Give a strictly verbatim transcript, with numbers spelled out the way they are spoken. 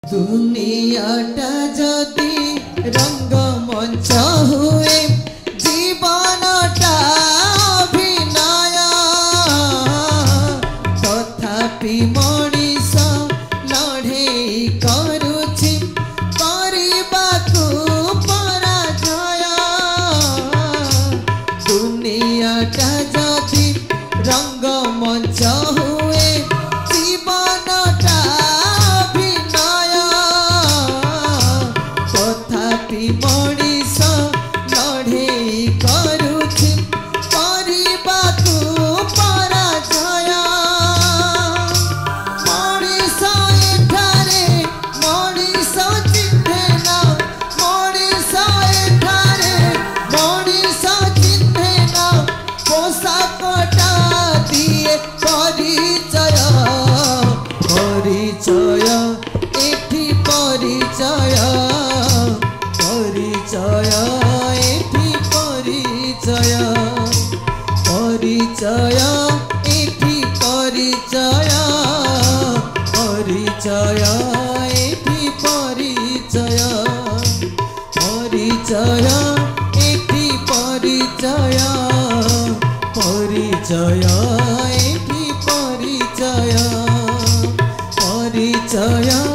दुनियाटा जदि रंगमंच हुए जीवनटा अभिनय तथापि मनीष लड़े करुछि करबाकू पराजय। दुनियाटा जदि रंगमंच हुए जीवनटा अभिनय तथापि मनीष लड़े करुछि करबाकू पराजय। मनीष एठारे मनीष चिन्हेना मनीष एठारे मनीष चिन्हेना पोशाकटा दिए परिचय परिचय एठी परिचय परिचय एठी परिचय परिचय एठी परिचय परिचय एठी परिचय परिचय एठी परिचय परिचय एठी परिचय परिचय।